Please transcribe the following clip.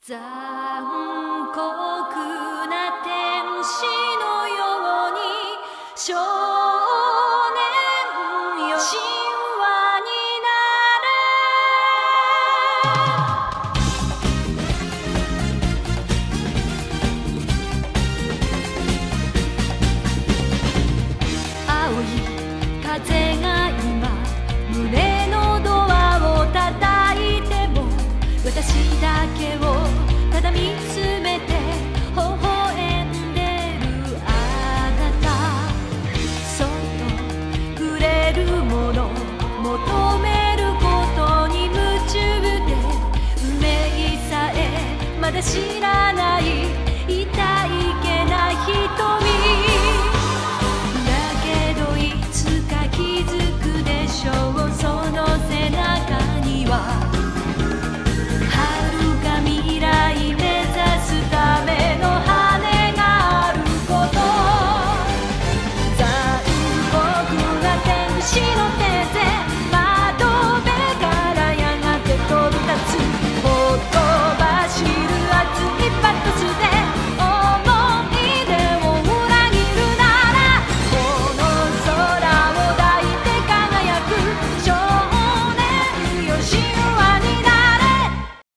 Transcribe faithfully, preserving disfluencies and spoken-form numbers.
残酷な天使のように少年よ神話になれ青い風が今胸のドアを叩いても私だけをただ見つめて微笑んでるあなたそっと触れるもの求めることに夢中で運命さえまだ知らない